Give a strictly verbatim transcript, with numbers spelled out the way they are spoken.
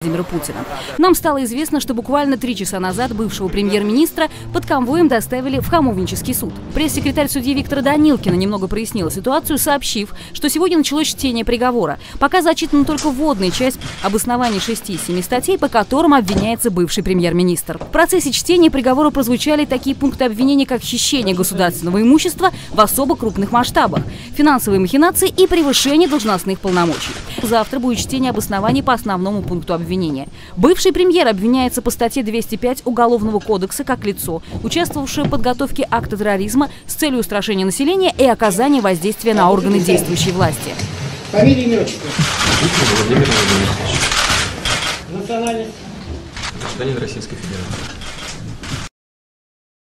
Владимира Путина. Нам стало известно, что буквально три часа назад бывшего премьер-министра под конвоем доставили в Хамовнический суд. Пресс-секретарь судьи Виктора Данилкина немного прояснила ситуацию, сообщив, что сегодня началось чтение приговора. Пока зачитана только вводная часть об основании шести-семи статей, по которым обвиняется бывший премьер-министр. В процессе чтения приговора прозвучали такие пункты обвинения, как хищение государственного имущества в особо крупных масштабах, финансовые махинации и превышение должностных полномочий. Завтра будет чтение обоснований по основному пункту обвинения. Бывший премьер обвиняется по статье двести пять Уголовного кодекса как лицо, участвовавшее в подготовке акта терроризма с целью устрашения населения и оказания воздействия на органы действующей власти. Фамилия, имя, отчество. Владимир Владимирович. Национальность. Гражданин Российской Федерации.